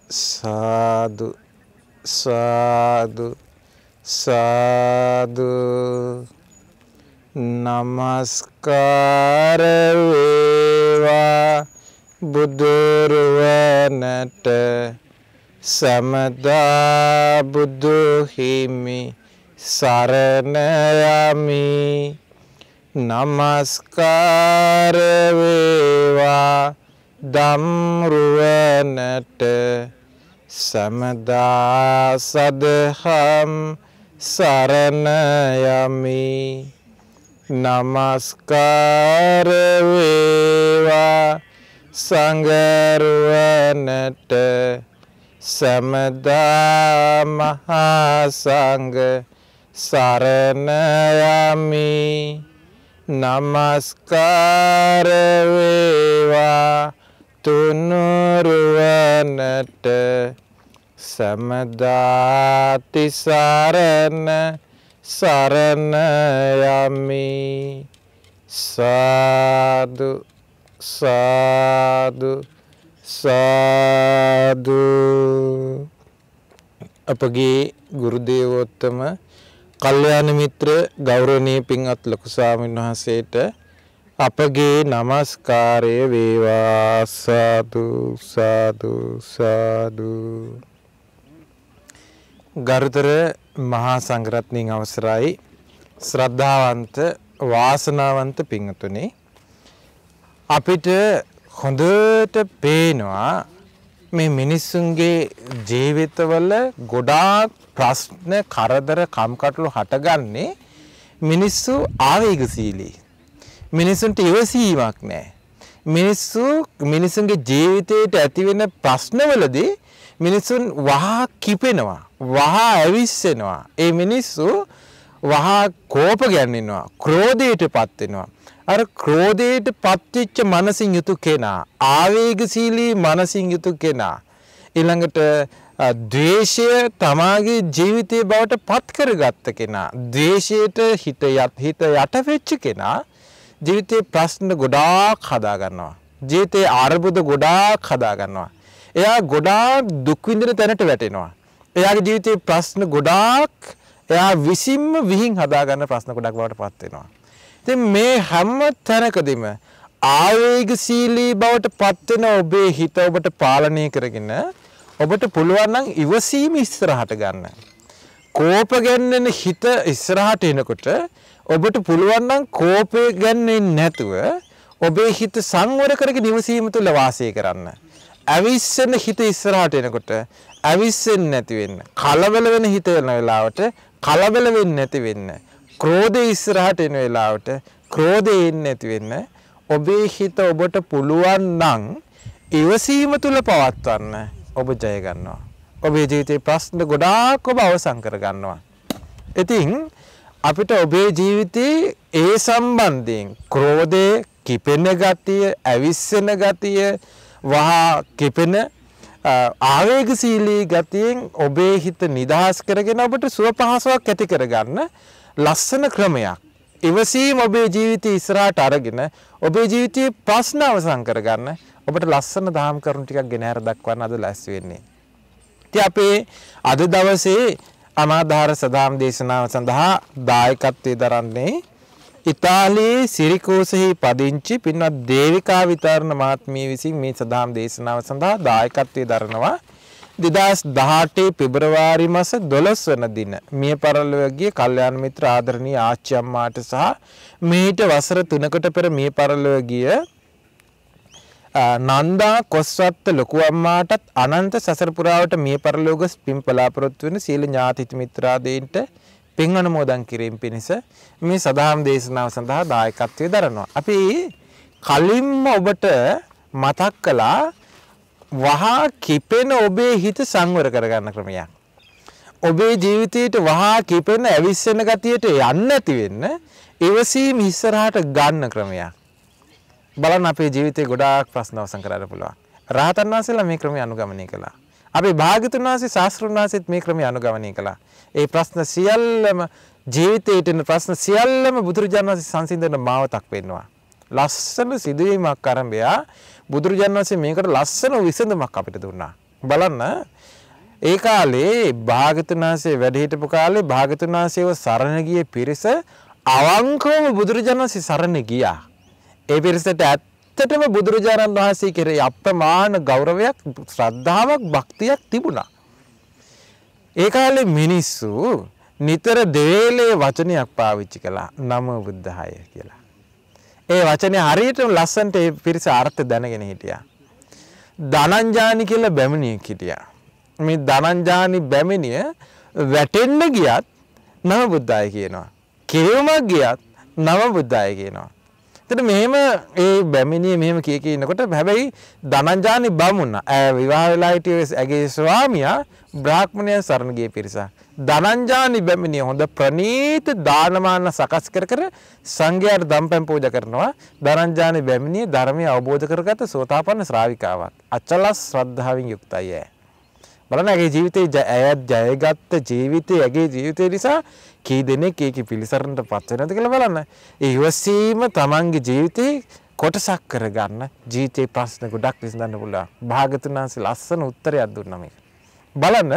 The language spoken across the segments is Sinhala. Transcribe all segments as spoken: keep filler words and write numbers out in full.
Sadhu, sadhu, sadhu. Namaskara veva budurvanata samada buddhu himi saranayami. Namaskara veva Damruvanata samada sadham saranayami. Namaskara veva Sangharuvanata samada mahasangha saranayami. Namaskara veva Tunuruvanata samadati sarana saranayami. Sadhu, sadhu, sadhu. අපගේ ගුරු දේවෝත්තම කල්යාණ මිත්‍ර ගෞරවනීය පින්වත් ලොකු ස්වාමීන් වහන්සේට අපගේ নমස්කාරය වේවා. සාදු සාදු සාදු. ගරුතර මහා සංඝරත්නයන් අවසරයි ශ්‍රද්ධාවන්ත වාසනාවන්ත පින්වතුනි, අපිට හොඳට පේනවා මේ මිනිස්සුන්ගේ ජීවිතවල ගොඩාක් ප්‍රශ්න කරදර කම්කටොළු හටගන්නේ මිනිස්සු ආවේගශීලී. මිනිසුන්ට ඉවසීමක් නැහැ. මිනිස්සු මිනිසුන්ගේ ජීවිතයට ඇතිවෙන ප්‍රශ්නවලදී මිනිසුන් වහා කිපෙනවා, වහා ඇවිස්සෙනවා. ඒ මිනිස්සු වහා කෝප ගැන්වෙනවා, ක්‍රෝධයටපත් වෙනවා. අර ක්‍රෝධයටපත් වෙච්ච මනසින් යුතු කෙනා, ආවේගශීලී මනසින් යුතු කෙනා, ඊළඟට ද්වේෂය තමාගේ ජීවිතයේ බවට පත් කරගත්ත කෙනා, ද්වේෂයට හිත හිත යට වෙච්ච කෙනා ජීවිතේ ප්‍රශ්න ගොඩාක් හදා ගන්නවා. ජීවිතේ අර්බුද ගොඩාක් හදා ගන්නවා. එයා ගොඩාක් දුක් විඳින තැනට වැටෙනවා. එයාගේ ජීවිතේ ප්‍රශ්න ගොඩාක් එයා විසින්ම විහිං හදා ගන්න ප්‍රශ්න ගොඩක් බවට පත් වෙනවා. ඉතින් මේ හැම තැනකදීම ආවේගශීලී බවට පත් වෙන ඔබේ හිත ඔබට පාලනය කරගෙන ඔබට පුළුවන් නම් ඉවසීම ඉස්සරහට ගන්න. කෝප ගැන්වෙන හිත ඉස්සරහට එනකොට ඔබට පුළුවන් නම් කෝපය ගන්නේ නැතුව ඔබේ හිත සංවර කරගෙන ඉවසීම තුළ වාසය කරන්න. අවිස්සෙන හිත ඉස්සරහට එනකොට අවිස්සෙන්නේ නැති වෙන්න. කලබල වෙන හිත වෙන වෙලාවට කලබල වෙන්නේ නැති වෙන්න. ක්‍රෝධය ඉස්සරහට එන වෙලාවට ක්‍රෝධය එන්නේ නැති වෙන්න. ඔබේ හිත ඔබට පුළුවන් නම් ඉවසීම තුළ පවත්වන්න ඔබ ජය ගන්නවා. ඔබේ ජීවිතේ ප්‍රශ්න ගොඩාක් ඔබ අවසන් කර ගන්නවා. ඉතින් අපිට ඔබේ ජීවිතේ ඒ සම්බන්ධයෙන් ක්‍රෝධය, කිපෙන ගතිය, ඇවිස්සෙන ගතිය, වහා කිපෙන ආවේගශීලී ගතියෙන් ඔබේ හිත නිදහස් කරගෙන ඔබට සුව පහසුවක් ඇති කරගන්න ලස්සන ක්‍රමයක්. ඉවසීම ඔබේ ජීවිතේ ඉස්සරහට අරගෙන ඔබේ ජීවිතයේ ප්‍රශ්න අවසන් කරගන්න ඔබට ලස්සන දහම් කරුණු ටිකක් ගෙන හර දක්වන්න අද ලැස්ති වෙන්නේ. ඉතින් අපේ අද දවසේ අනාධාර සදාම් දේශනාව සඳහා දායකත්වයේ දරන්නේ ඉතාලියේ සිරිකෝසෙහි පදිංචි පින්වත් දේවිකා විතරණ මහත්මිය විසින් මේ සදාම් දේශනාව සඳහා දායකත්වයේ දරනවා. දෙදහස් දහඅට පෙබරවාරි මාස දොළොස් වන දින මිය පරලොව ගිය කල්යාණ මිත්‍ර ආදරණීය ආච්චි අම්මාට සහ මීට වසර තුනකට පෙර මිය පරලොව ගිය නන්දා කොස්වත්ත ලොකු අම්මාටත් අනන්ත සසර පුරාවට මිය පරලොව ගොස් පින් බලාපොරොත්තු වෙන සීල ඥාති මිත්‍රාදීන්ට පින් අනුමෝදන් කිරීම පිණිස මේ සදාම් දේශනාව සඳහා දායකත්වයේ දරනවා. අපි කලින්ම ඔබට මතක් කළා වහා කිපෙන ඔබේ හිත සංවර කරගන්න ක්‍රමයක්. ඔබේ ජීවිතයට වහා කිපෙන ඇවිස්සෙන ගතියට යන්නේ නැති වෙන්න ඉවසීම ඉස්සරහට ගන්න ක්‍රමයක්. බලන්න අපේ ජීවිතේ ගොඩාක් ප්‍රශ්න අවසන් කරන්න පුළුවන්. රහතන් වහන්සේලා මේ ක්‍රමය අනුගමනය කළා. අපේ භාග්‍යතුන් වහන්සේ ශාස්ත්‍රඥ වහන්සේත් මේ ක්‍රමය අනුගමනය කළා. ඒ ප්‍රශ්න සියල්ලම ජීවිතේට එන ප්‍රශ්න සියල්ලම බුදුරජාණන් වහන්සේ සංසිඳන මාවතක් වෙන්නවා. ලස්සන සිදුවීමක් ආරම්භය බුදුරජාණන් වහන්සේ මේකට ලස්සන විසඳුමක් අපිට දුන්නා. බලන්න ඒ කාලේ භාග්‍යවතුන් වහන්සේ වැඩ හිටපු කාලේ භාග්‍යවතුන් වහන්සේව සරණ ගියේ පිරිස අවංකවම බුදුරජාණන් වහන්සේ සරණ ගියා. ඒ පිරිසට ඇත්තටම බුදුරජාණන් වහන්සේ කෙරෙහි අප්‍රමාණ ගෞරවයක්, ශ්‍රද්ධාවක්, භක්තියක් තිබුණා. ඒ කාලේ මිනිස්සු නිතර දෙවේලේ වචනයක් පාවිච්චි කළා. නමෝ බුද්ධාය කියලා. ඒ වචනේ හරියට ලස්සනට ඒ පිරිස අර්ථ දැනගෙන හිටියා. ධනංජානි කියලා බැමිණියෙක් හිටියා. මේ ධනංජානි බැමිණිය වැටෙන්න ගියත් නම බුද්ධාය කියනවා. කෙරුමක් ගියත් නම බුද්ධාය කියනවා. එතන මෙහෙම ඒ බැමිණිය මෙහෙම කිය කී ඉන්නකොට හැබැයි ධනංජානි බමුණ විවාහ වෙලා හිටියේ ඇගේ ස්වාමියා බ්‍රාහ්මණයන් සරණ ගියේ පිරිස. ධනංජානි බැමිණිය හොඳ ප්‍රණීත දානමාන සකස් කර කර සංඝයාට දම්පැන් පූජා කරනවා. ධනංජානි බැමිණිය ධර්මය අවබෝධ කරගත්ත සෝතාපන්න ශ්‍රාවිකාවක්. අචල ශ්‍රද්ධාවෙන් යුක්තයි ඈ. බලන්න ඇගේ ජීවිතේ ඇයත් ජයගත්ත ජීවිතේ ඇගේ ජීවිතේ නිසා කී දෙනෙක් ඒකේ පිළිසරණට පත් වෙනවද කියලා බලන්න. ඒ ඉවසීම තමන්ගේ ජීවිතේ කොටසක් කරගන්න ජීවිතේ ප්‍රශ්න ගොඩක් විසඳන්න පුළුවන්. භාග්‍යවතුන් වහන්සේ ලස්සන උත්තරයක් දුන්නා මේක. බලන්න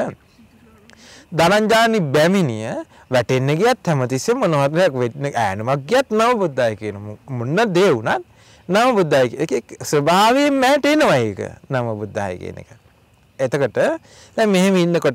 ධනංජානි බැමිණිය වැටෙන්න ගියත් හැමතිස්සෙම මොනවද වෙන්න ඈනමක් ගියත් නම බුද්ධාය කියන මොන දේ වුණත් නම බුද්ධාය ඒක ස්වභාවයෙන්ම ඇටෙනවා ඒක නම බුද්ධාය කියන එක. එතකොට දැන් මෙහෙම ඉන්නකොට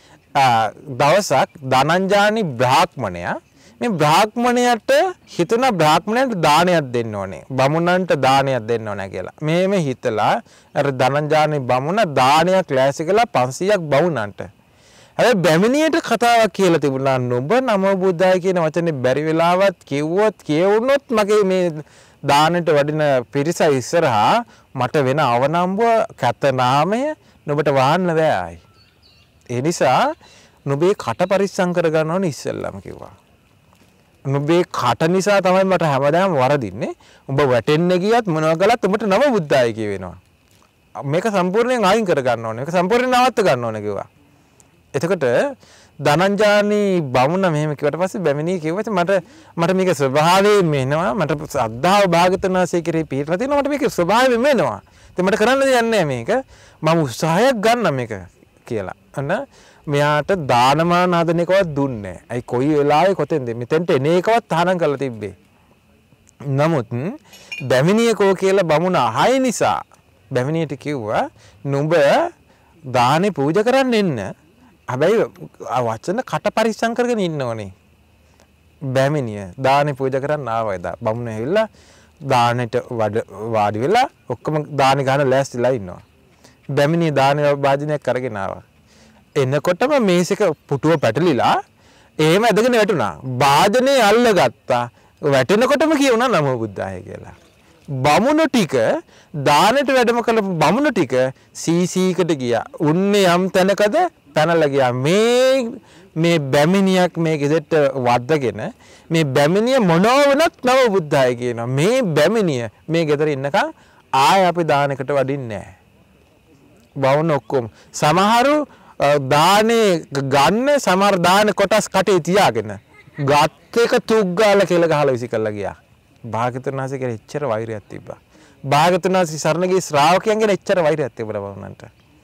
දවසක් ධනංජානි බ්‍රාහ්මණයා මේ බ්‍රාහ්මණයට හිතුණා බ්‍රාහ්මණයට දානයක් දෙන්න ඕනේ. බමුණන්ට දානයක් දෙන්න ඕනේ කියලා. මේම හිතලා අර ධනංජානි බමුණ දානයක් ලෑස්ති කළා පන්සීයක් බමුණන්ට. හැබැයි බැමිණියට කතාවක් කියලා තිබුණා නුඹ නමෝ බුද්ධාය කියන වචනේ බැරි වෙලාවත් කිව්වොත් කියවුනොත් මගේ මේ දානට වඩින පිරිස ඉස්සරහා මට වෙන අවනම්බුව කැත නාමය නුඹට වහන්න බෑයි. ඒ නිසා නුඹේ කට පරිස්සම් කරගන්න ඕනේ ඉස්සෙල්ලාම කිව්වා. නුඹේ කට නිසා තමයි මට හැමදාම වරදින්නේ. උඹ වැටෙන්න ගියත් මොනවා කළත් උඹට නම බුද්ධාය කියවෙනවා. මේක සම්පූර්ණයෙන් අයින් කරගන්න ඕනේ. මේක සම්පූර්ණයෙන් නවත්ත ගන්න ඕනේ කිව්වා. එතකොට ධනංජානි බමුණ මෙහෙම කිව්වට පස්සේ බැමිණිය කිව්වා මට මට මේක ස්වභාවයෙන් මෙනවා. මට ශ්‍රද්ධාව භාග්‍යවතුන් වහන්සේ කෙරෙහි පිහිටලා තියෙනවා. මට මේක ස්වභාවයෙන් මෙනවා. ඉතින් මට කරන්න දෙයක් නැහැ මේක. මම උත්සාහයක් ගන්න මේක කියලා. අන්න මෙයාට දානමාන හදන එකවත් දුන්නේ නැහැ. අයි කොයි වෙලාවෙ කොතෙන්ද මෙතෙන්ට එන එකවත් තහනම් කරලා තිබ්බේ. නමුත් බැමිණිය කෝ කියලා බමුණ අහයි නිසා බැමිණියට කිව්වා නුඹ දානේ පූජා කරන්න එන්න. හැබැයි වචන කට පරිස්සම් කරගෙන ඉන්න ඕනේ. බැමිණිය දානේ පූජා කරන්න ආවා එදා. බමුණ ඇවිල්ලා දානෙට වාඩි වෙලා ඔක්කොම දානේ ගන්න ලෑස්තිලා ඉන්නවා. බැමිණිය දානේ වාදනයක් අරගෙන ආවා. එනකොටම මේසෙක පුටුව පැටලිලා එහෙම ඇදගෙන වැටුණා. වාදනේ අල්ලගත්තා. වැටෙනකොටම කියුණා නමෝ බුද්ධාය කියලා. බමුණු ටික දානෙට වැඩම කළ බමුණු ටික සීසීකට ගියා. උන්නේ යම් තැනකද පැනලා ගියා. මේ මේ බැමිණියක් මේ ගෙදරට වද්දගෙන මේ බැමිණිය මොනව වුණත් නම බුද්ධාය කියනවා. මේ බැමිණිය මේ ගෙදර ඉන්නකම් ආය අපි දානකට වඩින්නේ නැහැ. බවුන ඔක්කොම සමහරු දානේ ගන්න සමහර දාන කොටස් කටේ තියාගෙන ගත් එක තුක් ගාලා කියලා ගහලා විසි කළා ගියා. භාග්‍යවතුන් වහන්සේ කෙරේ එච්චර වෛරයක් තිබ්බා. භාග්‍යවතුන් වහන්සේ සරණ ගිය ශ්‍රාවකයන්ගෙන් එච්චර වෛරයක් තිබුණා බවුනන්ට.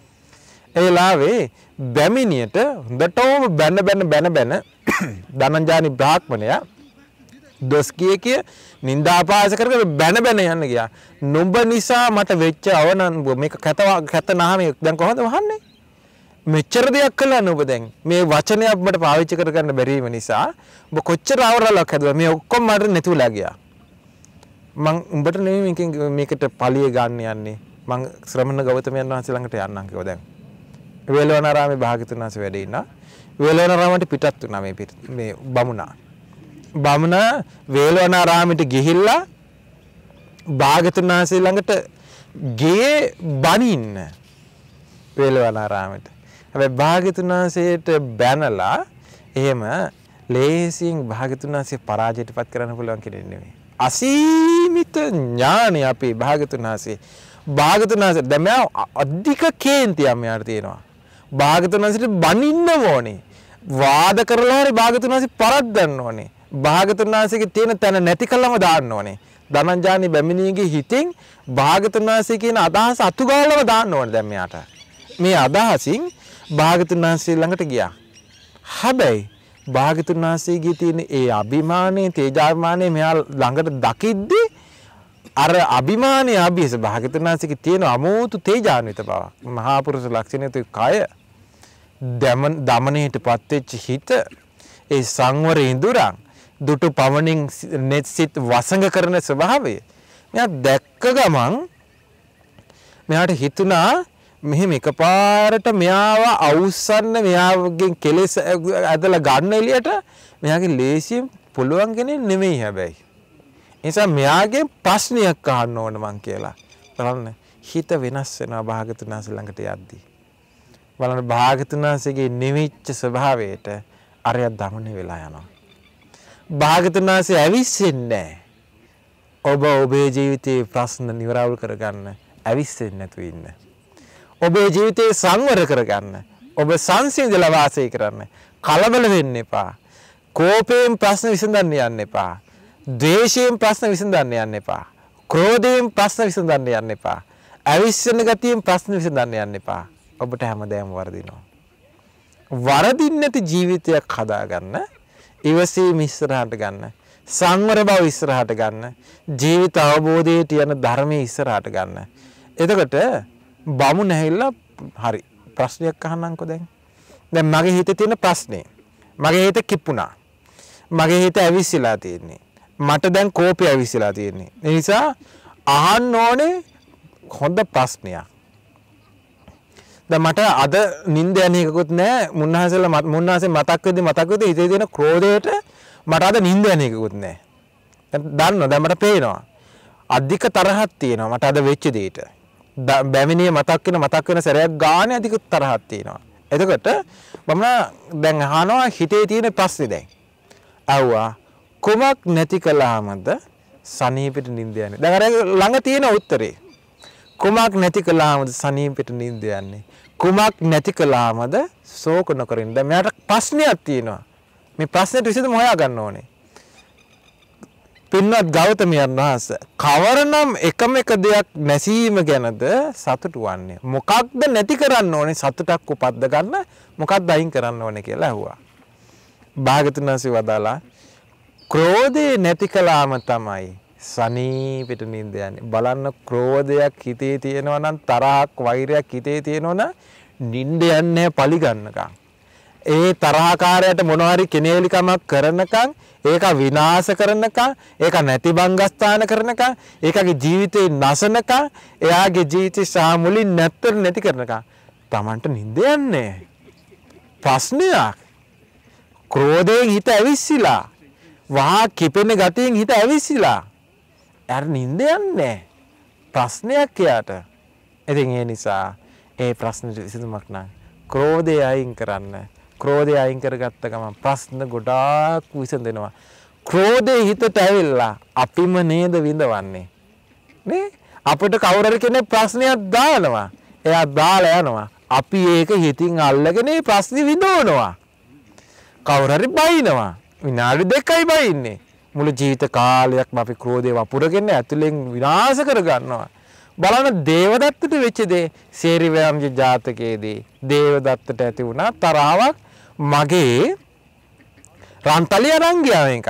ඒ ලාවේ බැමිණියට හොඳටම බැන බැන බැන බැන ධනංජානි බ්‍රාහ්මණයා දොස් කිය කිය නින්දාපාස කරගෙන බැන බැන යන්න ගියා. නුඹ නිසා මට වෙච්ච අවනන්බුව මේක කැත කැත නාමයක් දැන් කොහොමද වහන්නේ? මෙච්චර දෙයක් කළා නුඹ දැන් මේ වචනයක් මට පාවිච්චි කරගන්න බැරි වීම නිසා ඔබ කොච්චර අවරලක් හැදුවා මේ ඔක්කොම මට නැතුවලා ගියා. මං උඹට නෙමෙයි මේකෙන් මේකට පලිය ගන්න යන්නේ. මං ශ්‍රමණ ගෞතමයන් වහන්සේ ළඟට යන්නම් කිව්වා දැන්. වේලවනාරාමේ භාග්‍යවතුන් වහන්සේ වැඩ ඉන්නා. වේලවනාරාමයට පිටත් වුණා මේ මේ බමුණා. බමුණ වේලවනාරාමයට ගිහිල්ලා භාග්‍යවතුන් වහන්සේ ළඟට ගේ බණින්න වේලවනාරාමයට. හැබැයි භාග්‍යවතුන් වහන්සේට බැනලා එහෙම ලේසියෙන් භාග්‍යවතුන් වහන්සේ පරාජයටපත් කරන්න පුළුවන් කෙනෙක් නෙමෙයි. අසීමිත ඥානය අපේ භාග්‍යවතුන් වහන්සේ. භාග්‍යවතුන් වහන්සේ දැන් මෙයා අධික කේන්තියක් මෙයාට තියෙනවා. භාග්‍යවතුන් වහන්සේට බනින්න ඕනේ. වාද කරලා හරි භාග්‍යවතුන් වහන්සේ පරද්දන්න ඕනේ. භාග්‍යවතුන් වහන්සේගේ තියෙන තැන නැති කළම දාන්න ඕනේ. ධනංජානි බැමිණියගේ හිතෙන් භාග්‍යවතුන් වහන්සේ කියන අදහස අතුගාලම දාන්න ඕනේ දැන් මෙයාට. මේ අදහසින් භාගතුන් වහන්සේ ළඟට ගියා. හැබැයි භාගතුන් වහන්සේගේ තියෙන ඒ අභිමානයේ තේජාභිමානයේ මෙයා ළඟට දකිද්දී අර අභිමානයේ අභියස භාගතුන් වහන්සේගේ තියෙන අමෝතු තේජාන්විත බව මහා පුරුෂ ලක්ෂණිත කය දමණයටපත් වෙච්ච හිත ඒ සංවර ඉඳුරන් දුටු පවණින් net සිත් වසඟ කරන ස්වභාවය මෙයා දැක්ක ගමන් මෙයාට හිතුණා මෙහෙම එකපාරට මෙයාව අවුස්සන්න මෙයාගෙන් කෙලෙස් ඇදලා ගන්න එළියට මෙයාගේ ලේසියෙන් පුළුවන් කෙනෙක් නෙමෙයි හැබැයි. ඒ නිසා මෙයාගේ ප්‍රශ්නයක් අහන්න ඕන මං කියලා. බලන්න හිත වෙනස් වෙනවා භාගතුන් වහන්සේ ළඟට යද්දී. බලන්න භාගතුන් වහන්සේගේ නිවිච්ච ස්වභාවයට අරය දමණය වෙලා යනවා. භාගතුන් වහන්සේ ඇවිස්සෙන්නේ ඔබ ඔබේ ජීවිතයේ ප්‍රශ්න නිවරවුල් කරගන්න ඇවිස්සෙන්නේ නැතුව ඉන්න. ඔබේ ජීවිතේ සංවර කරගන්න. ඔබ සංසිඳලා වාසය කරන්න. කලබල වෙන්න එපා. කෝපයෙන් ප්‍රශ්න විසඳන්න යන්න එපා. ද්වේෂයෙන් ප්‍රශ්න විසඳන්න යන්න එපා. ක්‍රෝධයෙන් ප්‍රශ්න විසඳන්න යන්න එපා. අවිස්සන ගතියෙන් ප්‍රශ්න විසඳන්න යන්න එපා. ඔබට හැමදේම වරදිනවා. වරදින්නේ නැති ජීවිතයක් හදාගන්න. ඉවසීම ඉස්සරහට ගන්න. සංවර බව ඉස්සරහට ගන්න. ජීවිත අවබෝධයට යන ධර්මයේ ඉස්සරහට ගන්න. එතකොට බමු නැහිලා හරි ප්‍රශ්නයක් අහන්නම්කෝ දැන්. දැන් මගේ හිතේ තියෙන ප්‍රශ්නේ. මගේ හිත කිප්පුණා. මගේ හිත ඇවිස්සලා තියෙන්නේ. මට දැන් කෝපය ඇවිස්සලා තියෙන්නේ. ඒ නිසා අහන්න ඕනේ හොඳ ප්‍රශ්නයක්. දැන් මට අද නිින්ද යන එකකුත් නැහැ. මුන්නාසෙලා මුන්නාසෙ මතක් වෙද්දි මතක් වෙද්දි හිතේ තියෙන ක්‍රෝධයට මට අද නිින්ද යන එකකුත් නැහැ. දැන් දන්නවා දැන් මට පේනවා. අධික තරහක් තියෙනවා මට අද වෙච්ච දෙයට. බැමිණිය මතක් වෙන මතක් වෙන සැරයක් ගානේ අධික තරහක් තියෙනවා. එතකොට මම දැන් අහනවා හිතේ තියෙන ප්‍රශ්නේ දැන්. ආවා කුමක් නැති කළාමද සනීපෙට නිින්ද යන්නේ. දැන් අර ළඟ තියෙන උත්තරේ. කුමක් නැති කළාමද සනීපෙට නිින්ද යන්නේ. කුමක් නැති කළාමද ශෝක නොකරින්. දැන් මෙයාට ප්‍රශ්නයක් තියෙනවා. මේ ප්‍රශ්නෙට විසඳුම හොයා ගන්න ඕනේ. පින්වත් ගෞතමයන් වහන්සේ කවරනම් එකම එක දෙයක් නැසීම ගැනද සතුටු වන්නේ. මොකක්ද නැති කරන්න ඕනේ සතුටක් උපද්ද ගන්න මොකක්ද අයින් කරන්න ඕනේ කියලා ඇහුවා. භාගතුන් වහන්සේ වදාලා ක්‍රෝධේ නැති කළාම තමයි සනීපෙට නිින්ද යන්නේ. බලන්න ක්‍රෝධයක් හිතේ තියෙනවා නම් තරහක් වෛරයක් හිතේ තියෙනවා නම් නිින්ද යන්නේ පලිගන්නකම්. ඒ තරහකාරයට මොනවා හරි කෙනේලිකමක් කරනකම් ඒක විනාශ කරනකම් ඒක නැති බංගස්ථාන කරනකම් ඒකගේ ජීවිතේ නැසනකම් එයාගේ ජීවිතය සහ මුලින් නැත්තර නැති කරනකම් Tamanට නිින්ද යන්නේ. ප්‍රශ්නයක්. ක්‍රෝධයෙන් හිත ඇවිස්සিলা. වහා කිපෙන ගතියෙන් හිත ඇවිස්සিলা. අර නිින්ද යන්නේ. ප්‍රශ්නයක් යාට. ඉතින් ඒ නිසා ඒ ප්‍රශ්නෙට විසඳුමක් නම් ක්‍රෝධය අයින් කරන්න. ක්‍රෝධය අයින් කරගත්ත ගමන් ප්‍රශ්න ගොඩාක් විසඳෙනවා. ක්‍රෝධේ හිතට ඇවිල්ලා අපිම නේද විඳවන්නේ. නේ? අපිට කවුරු හරි කෙනෙක් ප්‍රශ්නයක් දානවා. එයා දාලා යනවා. අපි ඒක හිතින් අල්ලගෙන මේ ප්‍රශ්නේ විඳවනවා. කවුරු හරි බයිනවා. විනාඩි දෙකයි බයින්නේ. මුළු ජීවිත කාලයක්ම අපි ක්‍රෝධේ වපුරගෙන ඇතුලෙන් විනාශ කර ගන්නවා. බලන්න දේවදත්තට වෙච්ච දේ සේරිවැම්ජ ජාතකයේදී දේවදත්තට ඇති වුණා තරාවක් මගේ රන්තලිය අරන් ගියා මේක.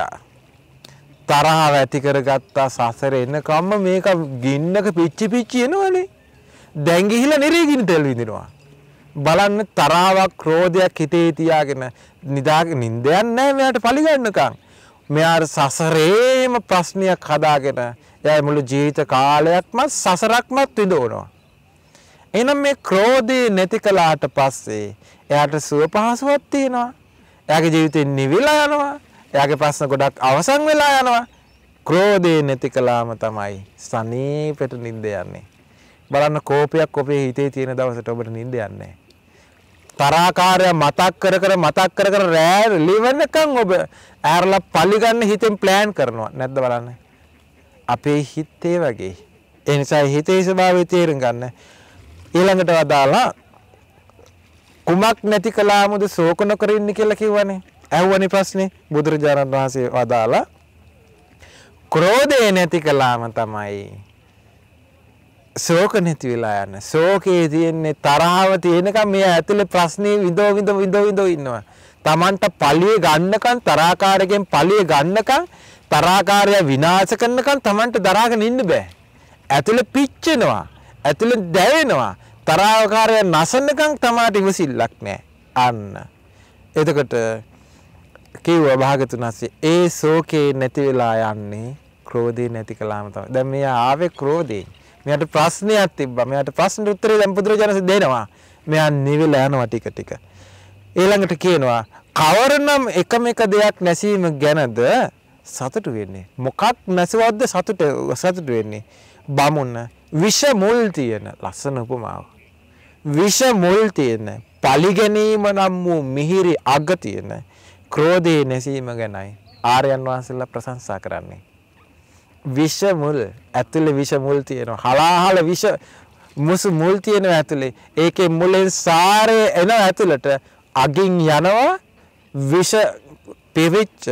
තරහව ඇති කරගත්තා සසරේ එනකම්ම මේක ගින්නක පිච්චි පිච්චි එනවනේ. දැන් ගිහිලා නිරේගින් තෙල් විඳිනවා. බලන්න තරාවක් ක්‍රෝධයක් හිතේ තියාගෙන නිදාගෙන නිින්දයක් නැහැ මෙයාට පරිගන්නකම්. මෙයාට සසරේම ප්‍රශ්නයක් හදාගෙන එයා මුළු ජීවිත කාලයක්ම සසරක්ම විඳවනවා. එහෙනම් මේ ක්‍රෝධේ නැති කළාට පස්සේ එයාට සුව පහසුවක් තියෙනවා. එයාගේ ජීවිතේ නිවිලා යනවා. එයාගේ ප්‍රශ්න ගොඩක් අවසන් වෙලා යනවා. ක්‍රෝධේ නැති කළාම තමයි සනීපෙට නිින්ද යන්නේ. බලන්න කෝපයක් ඔබේ හිතේ තියෙන දවසට ඔබට නිින්ද යන්නේ නැහැ. තරහකාරය මතක් කර කර මතක් කර කර රෑ ලිවනකම් ඔබ ඇරලා පලි ගන්න හිතෙන් ප්ලෑන් කරනවා. නැද්ද බලන්න. අපේ හිතේ වගේ. ඒ නිසා හිතේ ස්වභාවය තේරුම් ගන්න. ඊළඟට වදාලා කුමක් නැති කළාමද ශෝක නොකර ඉන්න කියලා කිව්වනේ. ඇහුවනේ ප්‍රශ්නේ. බුදුරජාණන් වහන්සේ වදාලා ක්‍රෝධය නැති කළාම තමයි ශෝක නැති වෙලා යන. ශෝකයේ තියෙන්නේ තරහව තියෙනකම් මෙයා ඇතුලේ ප්‍රශ්නේ විඳව විඳව විඳව විඳව ඉන්නවා. Tamanට පළිය ගන්නකම් තරහකාරයෙන් පළිය ගන්නකම් තරහකාරය විනාශ කරනකම් Tamanට දරාගෙන ඉන්න බෑ. ඇතුලේ පිච්චෙනවා. ඇතුලේ දැවෙනවා. තරහකාරය නැසනකම් තමාට ඉවසිල්ලක් නැහැ. අන්න. එතකොට කිව්වා භාගතුන් වහන්සේ ඒ ශෝකේ නැති වෙලා යන්නේ ක්‍රෝධේ නැති කළාම තමයි. දැන් මෙයා ආවේ ක්‍රෝධේ. මෙයාට ප්‍රශ්නයක් තිබ්බා. මෙයාට ප්‍රශ්නෙට උත්තරේ දැන් බුදුරජාණන් දෙනවා. මෙයා නිවිලා යනවා ටික ටික. ඊළඟට කියනවා කවරනම් එකම එක දෙයක් නැසීම ගැනද සතුටු වෙන්නේ. මොකක් නැසවද්ද සතුට සතුටු වෙන්නේ? බමුණ විෂ මුල් තියෙන ලස්සන උපමාව. විෂ මුල් තියෙන පලි ගැනීම නම් වූ මිහිරි අග තියෙන ක්‍රෝධේ නැසීම ගැනයි ආර්යයන් වහන්සේලා ප්‍රශංසා කරන්නේ. විෂ මුල් ඇතුලේ විෂ මුල් තියෙනවා. හලාහල විෂ මුසු මුල් තියෙනවා ඇතුලේ. ඒකේ මුලෙන් සාරේ එන ඇතුලට අගින් යනවා විෂ පෙවිච්ච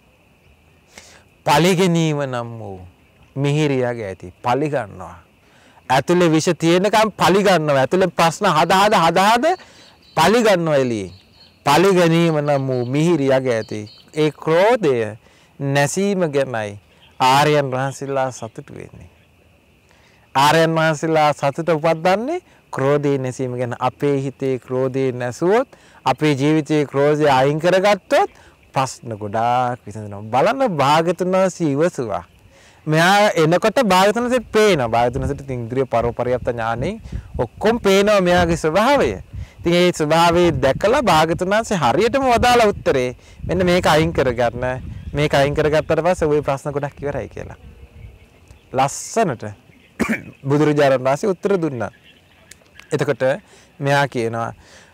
පලි ගැනීම නම් වූ මිහිරියග ඇති පලි ගන්නවා. ඇතුලේ විෂ තියෙනකම් පලි ගන්නවා. ඇතුලේ ප්‍රශ්න හදා හදා හදා හදා පලි ගන්නවා එළියෙන්. පලි ගැනීම නම් වූ මිහිරියග ඇති ඒ ක්‍රෝධය නැසීම ගැනයි ආර්යයන් වහන්සේලා සතුටු වෙන්නේ. ආර්යයන් වහන්සේලා සතුට උපද්දන්නේ ක්‍රෝධේ නැසීම ගැන. අපේ හිතේ ක්‍රෝධේ නැසුවොත් අපේ ජීවිතයේ ක්‍රෝධය අයින් කරගත්තොත් ප්‍රශ්න ගොඩාක් විසඳෙනවා. බලන්න භාග්‍යතුන් වහන්සේ ඉවසුවා. මෙයා එනකොට භාග්‍යතුන් වහන්සේට පේනවා. භාග්‍යතුන් වහන්සේට ඉන්ද්‍රිය පරෝපරියප්ත ඥානෙ ඔක්කොම පේනවා මෙයාගේ ස්වභාවය. ඉතින් ඒ ස්වභාවය දැකලා භාග්‍යතුන් වහන්සේ හරියටම වදාලා උත්තරේ මෙන්න මේක අයින් කරගන්න. මේක අයින් කරගත්තට පස්සේ ওই ප්‍රශ්න ගොඩක් ඉවරයි කියලා. ලස්සනට බුදුරජාණන් වහන්සේ උත්තර දුන්නා. එතකොට මෙයා කියනවා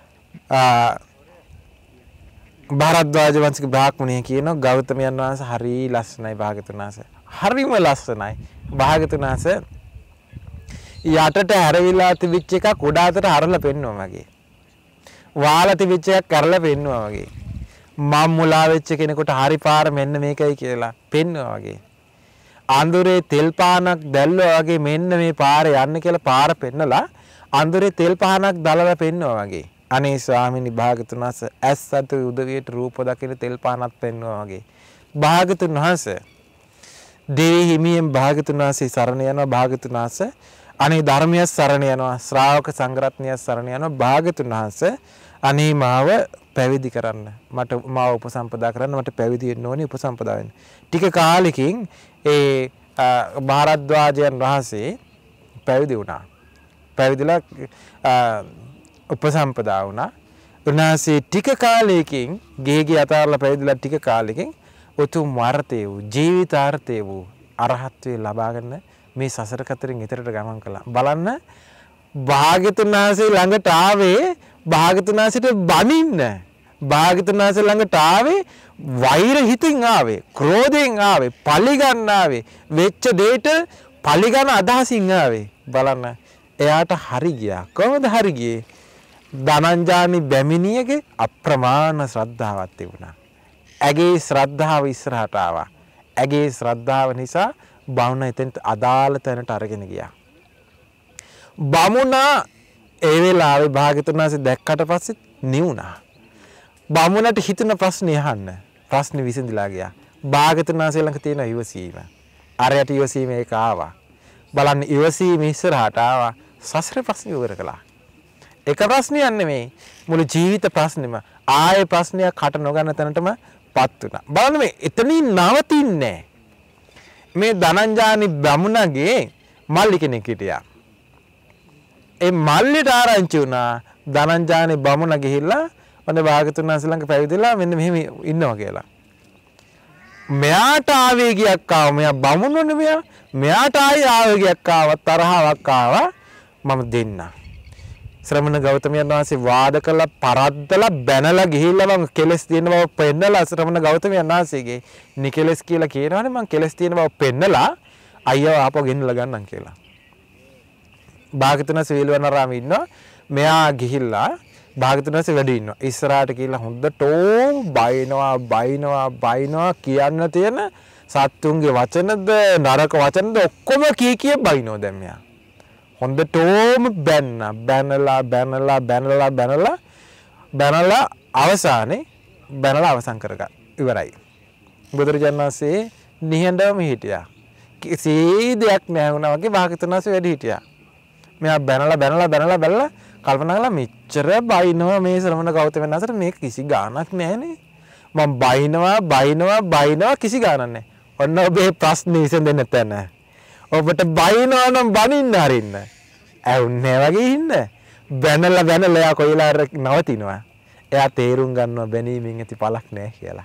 භාරද්වාජ වංශික බ්‍රාහ්මණය කියනවා ගෞතමයන් වහන්සේ හරි ලස්සනයි භාග්‍යතුන් වහන්සේ. හරිම ලස්සනයි. භාග්‍යතුන් වහන්සේ යටට හැරවිලා තිබිච්ච එක කුඩාතට හරලා පෙන්නවා වගේ. වාලා තිබිච්ච එක කරලා පෙන්නවා වගේ. මම් මුලා වෙච්ච කෙනෙකුට හරි පාර මෙන්න මේකයි කියලා පෙන්නවා වගේ. අඳුරේ තෙල් පානක් දැල්ලුවා වගේ මෙන්න මේ පාරේ යන්න කියලා පාර පෙන්නලා අඳුරේ තෙල් පහනක් දලලා පෙන්නවා වගේ. අනේ ස්වාමීනි භාග්‍යතුන් වහන්සේ ඇස් අත උදවියට රූප දකින තෙල් පහනක් පෙන්නවා වගේ. භාග්‍යතුන් වහන්සේ දෙවි හිමියෙන් භාග්‍යතුන් වහන්සේ සරණ යනවා. භාග්‍යතුන් වහන්සේ අනේ ධර්මය සරණ යනවා. ශ්‍රාවක සංඝරත්නය සරණ යනවා. භාග්‍යතුන් වහන්සේ අනේ මාව පැවිදි කරන්න. මට මාව උපසම්පදා කරන්න. මට පැවිදි වෙන්න ඕනේ උපසම්පදා වෙන්න. ටික කාලෙකින් ඒ භාරද්වාජයන් වහන්සේ පැවිදි වුණා. පැවිදිලා උපසම්පදා වුණා. උන්වහන්සේ ටික කාලයකින් ගෙහිගේ අතාරලා පැවිදිලා ටික කාලෙකින් උතුම් වර්තේ වූ ජීවිතාර්ථේ වූ අරහත්ත්වේ ලබා ගන්න මේ සසර කතරින් ඊතරට ගමන් කළා. බලන්න භාග්‍යතුන් වහන්සේ ළඟට ආවේ භාග්‍යතුන් වහන්සේට බනින්න. භාග්‍යතුන් වහන්සේ ළඟට ආවේ වෛර හිතින් ආවේ, ක්‍රෝධයෙන් ආවේ, පලි ගන්න ආවේ, වෙච්ච දෙයට පලි ගන්න අදහසින් ආවේ. බලන්න එයාට හරි ගියා. කොහොමද හරි ගියේ? ධනංජානි බැමිණියගේ අප්‍රමාණ ශ්‍රද්ධාවක් තිබුණා. ඇගේ ශ්‍රද්ධාව ඉස්සරහට ආවා. ඇගේ ශ්‍රද්ධාව නිසා බමුණ එතෙන්ට අදාළ තැනට අරගෙන ගියා. බමුණා ඒ වෙලාවේ භාග්‍යතුන් වහන්සේ දැක්කට පස්සේ නිවුණා. බමුණට හිතුණ ප්‍රශ්නේ අහන්න. ප්‍රශ්නේ විසඳලා ගියා. භාග්‍යතුන් වහන්සේ ළඟ තියෙන ඉවසීම. අරයට ඉවසීම ඒක ආවා. බලන්න ඉවසීම ඉස්සරහට ආවා. සසර ප්‍රශ්නේ ඉවර කළා. එක ප්‍රශ්නයක් නෙමෙයි මුළු ජීවිත ප්‍රශ්නෙම ආයේ ප්‍රශ්නයක් කට නොගන්න තැනටම පත් වුණා. බලන්න මේ එතනින් නවතින්නේ මේ ධනංජානි බමුණගේ මල්ලි කෙනෙක් හිටියා. ඒ මල්ලිට ආරංචි වුණා ධනංජානි බමුණ ගිහිල්ලා ඔන්න භාග්‍යතුන් වහන්සේ ළඟ පැවිදිලා මෙන්න මෙහෙම ඉන්නවා කියලා. මෙයාට ආවේගයක් ආවා. මෙයා බමුණුනේ මෙයා. මෙයාට ආයේ ආවේගයක් ආවා, තරහාවක් ආවා. මම දෙන්න. ශ්‍රමණ ගෞතමයන් වහන්සේ වාද කළා, පරද්දලා බැනලා ගිහිල්ලා මම කෙලස් තියෙන බව පෙන්නලා ශ්‍රමණ ගෞතමයන් වහන්සේගේ නිකලස් කියලා කියනවනේ මම කෙලස් තියෙන බව පෙන්නලා අයියව ආපහු ගෙන්නලා ගන්නම් කියලා. භාග්‍යතුන් වහන්සේ වේලවනාරාමේ ඉන්නවා. මෙයා ගිහිල්ලා භාග්‍යතුන් වහන්සේ වැඩ ඉන්නවා. ඉස්සරහට කියලා හොඳටම බයිනවා බයිනවා බයිනවා කියන්න තියෙන සත්තුන්ගේ වචනද නරක වචනද ඔක්කොම කී කී බයිනවා දැන් මෙයා. හොඳටම බැන්න බැනලා බැනලා බැනලා බැනලා බැනලා අවසානේ බැනලා අවසන් කරගන්න ඉවරයි. බුදුරජාණන් වහන්සේ නිහඬවම හිටියා. කිසි දෙයක් නැහැ වුණා වගේ භාග්‍යවතුන් වහන්සේ වැඩ හිටියා. මෙයා බැනලා බැනලා බැනලා බැලලා කල්පනා කළා මෙච්චර බයිනවා මේ ශ්‍රමණ ගෞතමයන් අතර මේක කිසි ගාණක් නැහනේ. මම බයිනවා බයිනවා බයිනවා කිසි ගාණක් නැහැ. ඔන්න ඔබේ ප්‍රශ්නේ විසඳෙන්න තැන. ඔබට බයිනවා නම් බනින්න හරින්න. ඇවුන්නේ වගේ ඉන්න. බැනලා බැනලා යා කොයිලා නවතිනවා. එයා තේරුම් ගන්නවා බැනීමෙන් ඇති පළක් නැහැ කියලා.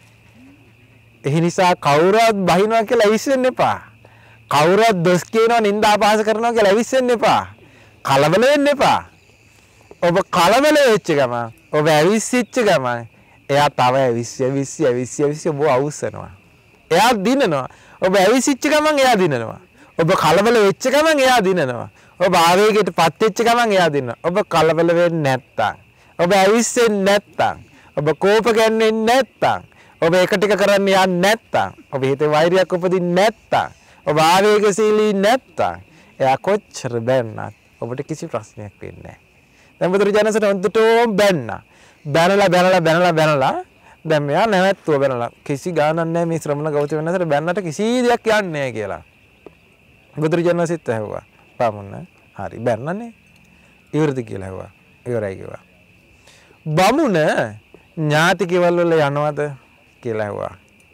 ඒ නිසා කවුරුත් බහිනවා කියලා ඇවිස්සෙන්න එපා. කවුරුත් දොස් කියනවා නින්දා අපහාස කරනවා කියලා ඇවිස්සෙන්න එපා. කලබල වෙන්න එපා. ඔබ කලබල වෙච්ච ගමන් ඔබ ඇවිස්සිච්ච ගමන් එයා තව ඇවිස්සි ඇවිස්සි ඇවිස්සි ඇවිස්සි ඔබ අවුස්සනවා. එයා දිනනවා. ඔබ ඇවිසිච්ච ගමන් එයා දිනනවා. ඔබ කලබල වෙච්ච ගමන් එයා දිනනවා. ඔබ ආවේගයට පත් වෙච්ච ගමන් එයා දිනනවා. ඔබ කලබල වෙන්නේ නැත්තම් ඔබ ඇවිස්සෙන්නේ නැත්තම් ඔබ කෝප ගන්නේ නැත්තම් ඔබ එක ටික කරන්න යන්නේ නැත්තම් ඔබ හිතේ වෛරයක් උපදින්නේ නැත්තම් ඔබ ආවේගශීලී නැත්තම් එයා කොච්චර බැන්නත් ඔබට කිසි ප්‍රශ්නයක් වෙන්නේ නැහැ. දැන් බුදුරජාණන්සට හොඳටම බැන්න. බැනලා බැනලා බැනලා බැනලා දැන් මෙයා නැවැත්තුව බැනලා කිසි ගානක් නැහැ මේ ශ්‍රමණ ගෞතමයන් අතර බැන්නට කිසි දෙයක් යන්නේ නැහැ කියලා. බුදුරජාණන්සෙත් ඇහුවා. බමුණ හරි බැන්නනේ. ඉවරද කියලා ඇහුවා. ඉවරයි කිව්වා. බමුණ ඥාති කෙවල් වල යනවද කියලා ඇහුවා.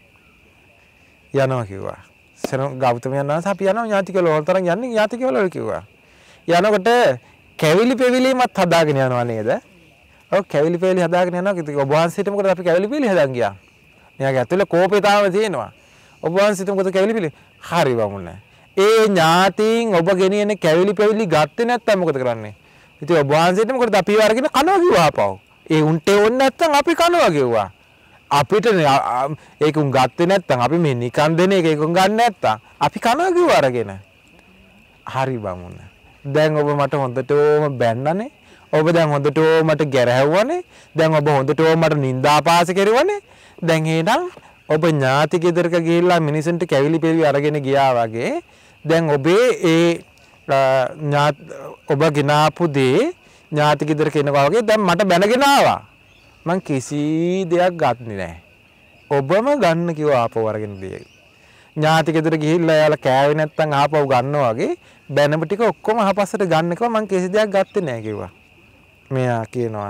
යනවා කිව්වා. ශ්‍රමණ ගෞතමයන් වහන්සේ අපි යනවා ඥාති කෙවල් වල තරම් යන්නේ ඥාති කෙවල් වල කිව්වා. යනකොට කැවිලි පෙවිලිමත් හදාගෙන යනවා නේද? ඔව් කැවිලි පෙවිලි හදාගෙන යනවා. ඉතින් ඔබ වහන්සේට මොකද අපි කැවිලි පෙවිලි හදාන් ගියා. මෙයාගේ ඇතුලේ කෝපේ තාම තියෙනවා. ඔබ වහන්සේට මොකද කැවිලි පෙවිලි? හරි වමුණ. ඒ ඥාතීන් ඔබ ගෙනියන කැවිලි පෙවිලි ගත්තේ නැත්නම් මොකද කරන්නේ? ඉතින් ඔබ වහන්සේට මොකද අපි වරගෙන කනවා කිව්වා ආපහු. ඒ උන්ට ඕනේ නැත්නම් අපි කනවා කිව්වා. අපිට ඒක උන් ගත්තේ නැත්නම් අපි මේ නිකන් දෙන එක ඒක උන් ගන්න නැත්නම් අපි කනවා කිව්වා අරගෙන. හරි වමුණ. දැන් ඔබ මට හොඳටම බැන්නනේ. ඔබ දැන් හොඳටම මට ගැරහැව්වනේ. දැන් ඔබ හොඳටම මට නින්දා පාස කෙරුවනේ. දැන් එහෙනම් ඔබ ඥාති ගෙදරක ගිහිල්ලා මිනිසුන්ට කැවිලි පෙවිලි අරගෙන ගියා වගේ දැන් ඔබේ ඒ ඥාත් ඔබ ගినాපු දේ ඥාති ගෙදරක එනවා වගේ දැන් මට බැනගෙන ආවා. මං කිසි දෙයක් ගන්නෙ නැහැ. ඔබම ගන්න කිව්වා ආපහු අරගෙන දෙයි. ඥාති ගෙදර ගිහිල්ලා යාලා කෑවේ නැත්තම් ආපහු ගන්නවා වගේ බැනම ටික ඔක්කොම අහපස්සට ගන්න කිව්වා මං කිසි දෙයක් ගත්තේ නැහැ කිව්වා. මෙයා කියනවා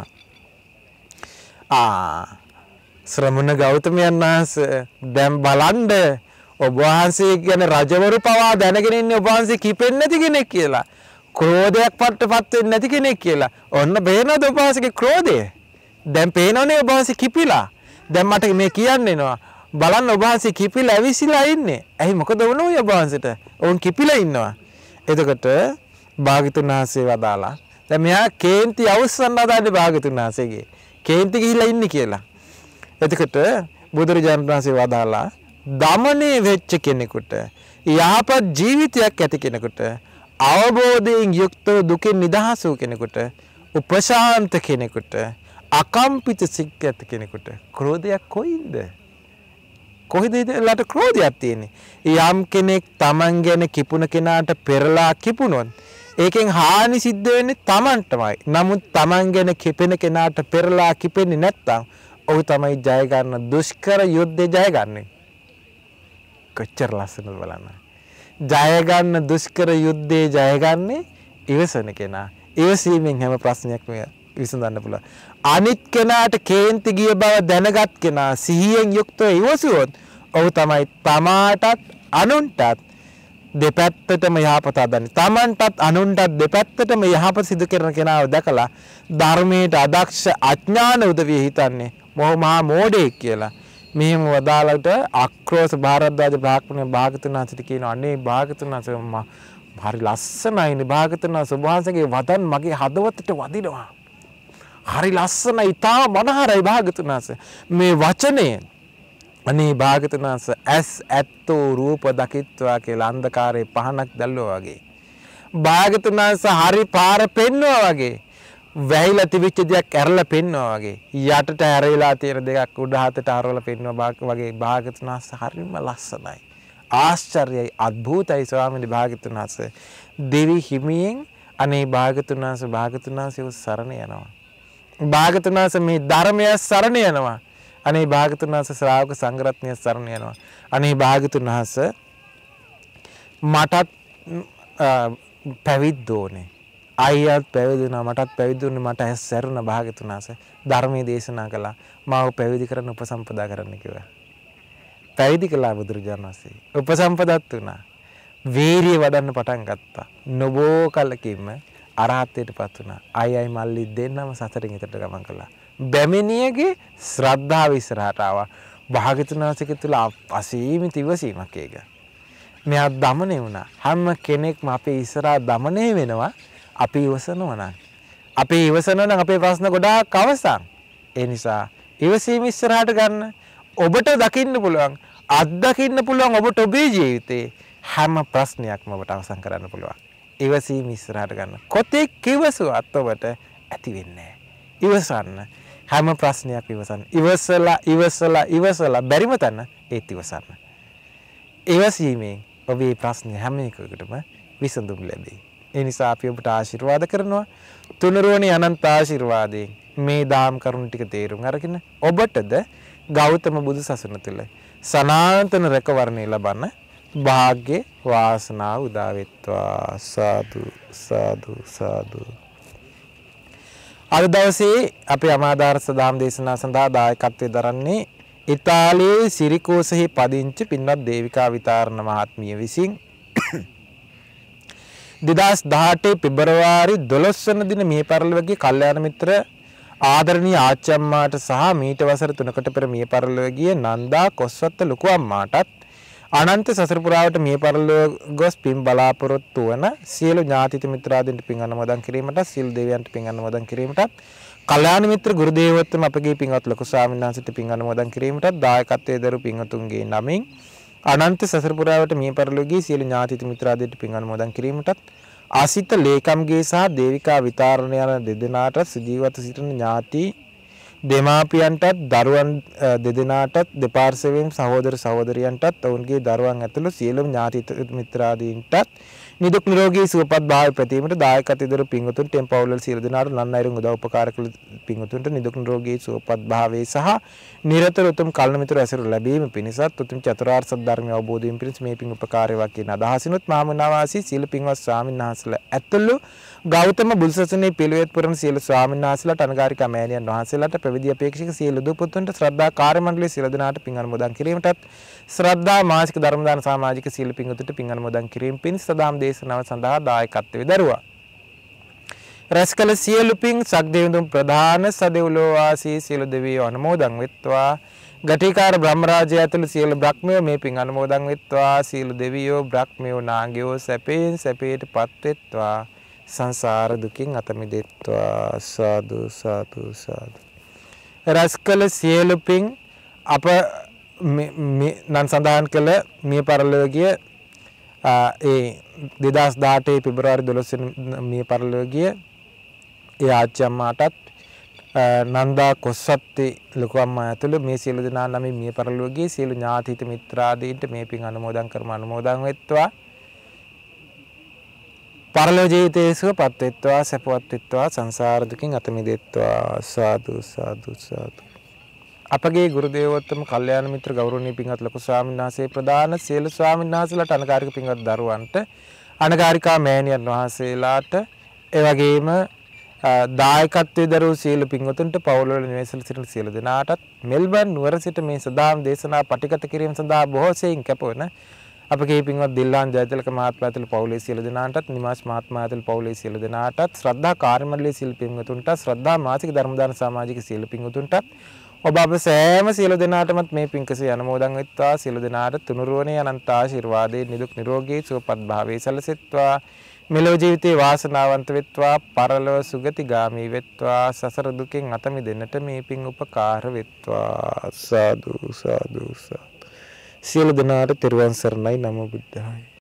ආ ශ්‍රමණ ගෞතමයන් වහන්සේ දැන් බලන්න ඔබ වහන්සේ කියන රජවරු පවා දැනගෙන ඉන්නේ ඔබ වහන්සේ කිපෙන්නේ නැති කෙනෙක් කියලා. ක්‍රෝධයක් පට්ටපත් වෙන්නේ නැති කෙනෙක් කියලා. ඔන්න බේනද ඔබ වහන්සේගේ ක්‍රෝධය? දැන් පේනවනේ ඔබ වහන්සේ කිපිලා. දැන් මට මේ කියන්න එනවා. බලන්න ඔබ වහන්සේ කිපිලා ඇවිසිලා ඉන්නේ. ඇයි මොකද වුණේ ඔබ වහන්සේට? ඔවුන් කිපිලා ඉන්නවා. එතකොට භාග්‍යතුන් වහන්සේ වදාලා දැන් මෙයා කේන්ති අවසන් හදාන්නේ භාග්‍යතුන් වහන්සේගේ. කේන්ති ගිහිලා ඉන්නේ කියලා. එතකොට බුදුරජාණන් වහන්සේ වදාලා දමණය වෙච්ච කෙනෙකුට යහපත් ජීවිතයක් ඇති කෙනෙකුට අවබෝධයෙන් යුක්තව දුකින් නිදහස් වූ කෙනෙකුට උපශාන්ත කෙනෙකුට අකම්පිත සිත් ඇති කෙනෙකුට ක්‍රෝධයක් කොයින්ද? කොහෙද ඊට ක්‍රෝධයක් තියෙන්නේ? යම් කෙනෙක් Taman ගැන කිපුණ කෙනාට පෙරලා කිපුණොත් ඒකෙන් හානි සිද්ධ වෙන්නේ Tamanටමයි. නමුත් Taman ගැන කිපෙන කෙනාට පෙරලා කිපෙන්නේ නැත්තම් ඔහු තමයි ජය ගන්න දුෂ්කර යුද්ධේ ජය ගන්නෙ. කොච්චර ලස්සනද බලන්න. ජය ගන්න දුෂ්කර යුද්ධේ ජය ගන්නේ ඉවසන කෙනා. ඉවසීමෙන් හැම ප්‍රශ්නයක්ම විසඳන්න පුළුවන්. අනිත් කෙනාට කේන්ති ගිය බව දැනගත් කෙනා සිහියෙන් යුක්තව ඉවසුවොත් ඔහු තමයි තමාටත් අනුන්ටත් දෙපැත්තටම යහපත හදන්නේ. තමන්ටත් අනුන්ටත් දෙපැත්තටම යහපත සිදු කරන කෙනාව දැකලා ධර්මයට අදක්ෂ අඥාන උදවිය හිතන්නේ මොහොම මහා මෝඩයෙක් කියලා. මෙහෙම වදාළට අක්‍රෝස භාරද්වාජ බ්‍රාහ්මණය භාගතුන් වහන්සේට කියනවා අනේ භාගතුන් වහන්සේ හරි ලස්සනයිනේ භාගතුන් වහන්සේ ඔබ වහන්සේගේ වදන් මගේ හදවතට වදිනවා. හරි ලස්සනයි ඊටා මනහරයි භාගතුන් වහන්සේ. මේ වචනේ අනේ භාගතුන් වහන්සේ ඇස් ඇත්තෝ රූප දකිත්වා කියලා අන්ධකාරයේ පහනක් දැල්ලුවා වගේ. භාගතුන් වහන්සේ හරි පාර පෙන්නවා වගේ. වැහිලා තිබිච්ච දෙයක් ඇරලා පෙන්නවා වගේ. යටට ඇරවිලා තියෙන දෙයක් උඩ හතට අරවලා පෙන්නවා වගේ භාගතුන් වහන්සේ හරිම ලස්සනයි. ආශ්චර්යයි අద్භූතයි ස්වාමීනි භාග්‍යතුන් වහන්සේ. දෙවි හිමියෙන් අනේ භාග්‍යතුන් වහන්සේ භාග්‍යතුන් වහන්සේ සරණ යනවා. භාග්‍යතුන් වහන්සේ මේ ධර්මය සරණ යනවා. අනේ භාග්‍යතුන් වහන්සේ ශ්‍රාවක සංඝරත්නය සරණ යනවා. අනේ භාග්‍යතුන් වහන්සේ මටත් පැවිද්ද ඕනේ. අයියත් පැවිදුණා මටත් පැවිදුනේ මට ඇස් සැරුණ භාග්‍යතුන් වහන්සේ ධර්මයේ දේශනා කළා. මාව පැවිදි කරන්න උපසම්පදා කරන්න කිව්වා. පැවිදි කළා බුදුරජාණන් වහන්සේ. උපසම්පදත් වුණා. වීරිය වඩන්න පටන් ගත්තා. නොබෝ කලකින්ම අරහත්ත්වයටපත් වුණා. අයියයි මල්ලි දෙන්නම සසරින් එතට ගමන් කළා. බැමිණියගේ ශ්‍රද්ධාව ඉස්සරහට ආවා. භාග්‍යතුන් වහන්සේගේ තුල අසීමිත ඉවසීමක් ඒක. මෙයා දමණය වුණා. හැම කෙනෙක්ම අපේ ඉස්සරහා දමණය වෙනවා. අපි ඉවසනවා නම්. අපි ඉවසනවා නම් අපේ ප්‍රශ්න ගොඩාක් අවසන්. ඒ නිසා ඉවසීම ඉස්සරහට ගන්න. ඔබට දකින්න පුළුවන්, අත්දකින්න පුළුවන් ඔබට ඔබේ ජීවිතේ හැම ප්‍රශ්නයක්ම ඔබට අවසන් කරන්න පුළුවන්. ඉවසීම ඉස්සරහට ගන්න. කොතෙක් ඉවසුවත් ඔබට ඇති වෙන්නේ නැහැ. ඉවසන්න. හැම ප්‍රශ්නයක් ඉවසන්න. ඉවසලා ඉවසලා ඉවසලා බැරිම තැන ඒත් ඉවසන්න. ඉවසීමෙන් ඔබේ ප්‍රශ්න හැම එකකටම විසඳුම් ලැබේ. ඒ නිසා අපි ඔබට ආශිර්වාද කරනවා. තුනුරුවනේ අනන්ත ආශිර්වාදයෙන් මේ දාම් කරුණු ටික තේරුම් අරගෙන ඔබටද ගෞතම බුදු සසුන තුළ සනාතන රැකවරණය ලබන්න වාග්ය වාසනාව උදා වෙත්වා. සාදු සාදු සාදු. අද දවසේ අපේ අමාදාර සදාම් දේශනා සඳහා දායකත්වයෙන් දරන්නේ ඉතාලියේ සිරිකෝසෙහි පදිංචි පින්වත් දේවිකා විතාරණ මහත්මිය විසින් දෙදහස් දහඅට පෙබරවාරි දොළොස් වන දින මිය පරලොවගේ කල්යාණ මිත්‍ර ආදරණීය ආච්චි අම්මාට සහ මීට වසර තුනකට පෙර මිය පරලොව ගිය නන්දා කොස්වත්ත ලොකු අම්මාටත් අනන්ත සසර පුරාවට මිය පරලොව ගොස් පින් බලාපොරොත්තු වන සියලු ඥාතිත මිත්‍රාදීන්ට පින් අනුමෝදන් කිරීමට සියලු දෙවියන්ට පින් අනුමෝදන් කිරීමට කල්යාණ මිත්‍ර ගුරු දේවෝත්තම අපගේ පින්වත් ලොකු ස්වාමීන් වහන්සේට පින් අනුමෝදන් කිරීමට දායකත්වයේ දරු පින්වතුන්ගේ නමින් අනන්ත සසර පුරාවට මිය පරලොව ගිය සියලු ඥාතිත මිත්‍රාදීන්ට පින් අනුමෝදන් කිරීමට ආසිත ලේකම්ගේ සහ දේවිකා විතාරණ යන දෙදෙනාට සජීවත්ව සිටින ඥාති දෙමාපියන්ටත් දරුවන් දෙදෙනාටත් දෙපාර්ශවයෙන් සහෝදර සහෝදරියන්ටත් ඔවුන්ගේ දරුවන් ඇතුළු සියලුම ඥාති මිත්‍රාදීන්ටත් නිදුක් නිරෝගී සුවපත් භාවය ප්‍රතිමට දායකත්වයේ දරු පින්වතුන්ට එම් පවුල් සියලු දෙනාට නන් අයුරින් උදව් උපකාර කළ පින්වතුන්ට නිදුක් නිරෝගී සුවපත් භාවයේ සහ නිරතර උතුම් කල්න මිතුරු ඇසුර ලැබීම පිණිසත් උතුම් චතුරාර්ය සත්‍ය ධර්මය අවබෝධ වීම පිණිස මේ පින් උපකාරය වකින අදහසිනුත් මාමනාවාසී සීල පින්වත් ස්වාමීන් වහන්සේලා ඇතුළු ගෞතම බුදුසසුනේ පිළිවෙත් පුරන සියලු ස්වාමීන් වහන්සේලාට අනගාരിക මෑණියන් වහන්සේලාට පැවිදි අපේක්ෂක සියලු දුපුතුන්ට ශ්‍රද්ධා කාර්ය මණ්ඩලයේ සියලු දෙනාට පින් අනුමෝදන් කිරීමටත් ශ්‍රද්ධා මාසික ධර්ම දාන සමාජික සියලු පින්වතුන්ට පින් අනුමෝදන් කිරීම පිණිස සදාම් දේශනාව සඳහා දායකත්වයේ දරුවා රැස්කල සියලු පින් සක්දේවඳුන් ප්‍රධාන සදෙව්ලෝ වාසී සියලු දෙවියෝ අනුමෝදන් වෙත්වා. ගටිකාර බ්‍රහ්මරාජය ඇතුළු සියලු බ්‍රහ්මයෝ මේ පින් අනුමෝදන් වෙත්වා. සියලු දෙවියෝ බ්‍රහ්මයෝ නාගයෝ සැපයෙන් සැපයටපත් වෙත්වා. සංසාර දුකින් අත මිදෙත්වා. සාදු සාදු සාදු. රැස්කල සියලු පින් අප නන් සඳහන් කළ මිය පරලොව ගිය ඒ දෙදහස් දහඅට පෙබරවාරි දොළොස් වෙනි මිය පරලොව ගිය ඒ ආච්චි අම්මාටත් නන්දා කොස්සත්තේ ලොකු අම්මා ඇතුළු මේ සියලු දෙනා නම් මිය පරලොව ගිය සියලු ඥාතිත මිත්‍රාදීන්ට මේ පින් අනුමෝදන් කරම අනුමෝදන් වෙත්වා. පරලොව ජීවිතයේ සුවපත් වෙත්වා සැපවත් වෙත්වා සංසාර දුකින් අත මිදෙත්වා. සාදු සාදු සාදු. අපගේ ගුරු දේවෝත්තම කල්යාණ මිත්‍ර ගෞරවනීය පින්වත් ලොකු ස්වාමීන් වහන්සේ ප්‍රදාන සියලු ස්වාමීන් වහන්සේලාට අනගාരിക පින්වත් දරුවන්ට අනගාരികා මෑණියන් වහන්සේලාට ඒ වගේම දායකත්වයේ දරූ සියලු පින්වතුන්ට පවුල් වල නිවසල සිටින සියලු දෙනාටත් මෙල්බන් නුවර සිට මේ සදාම් දේශනා පටිගත කිරීම සඳහා බොහෝ සෙයින් කැපවන අපගේ පින්වත් දිල්ලාන් ජයතිලක මහත්මයා ඇතුළු පවුලේ සියලු දෙනාටත් නිමාස් මහත්මයා ඇතුළු පවුලේ සියලු දෙනාටත් ශ්‍රද්ධා කාර්ය මණ්ඩලයේ සියලු පින්වතුන්ට ශ්‍රද්ධා මාසික ධර්ම දාන සමාජික සියලු පින්වතුන්ට ඔබ අප සෑම සියලු දෙනාටමත් මේ පින්කසේ අනුමෝදන් වෙත්වා. සියලු දෙනාට තුනුරුවනේ අනන්ත ආශිර්වාදයෙන් නිදුක් නිරෝගී සුවපත් භාවයේ සැලසෙත්වා. මෙලොව ජීවිතේ වාසනාවන්ත වෙත්වා. පරලොව සුගතිගාමී වෙත්වා. සසර දුකෙන් අත මිදෙන්නට මේ පින් උපකාර වෙත්වා. සාදු සාදු සාදු. සියලු දෙනාට තෙරුවන් සරණයි. නමෝ බුද්ධාය.